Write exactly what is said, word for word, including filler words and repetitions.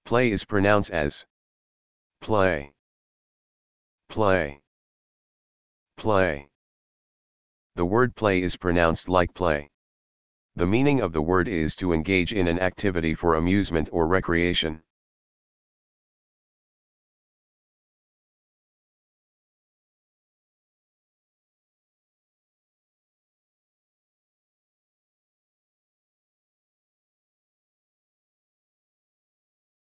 Play is pronounced as play, play, play. The word play is pronounced like play. The meaning of the word is to engage in an activity for amusement or recreation.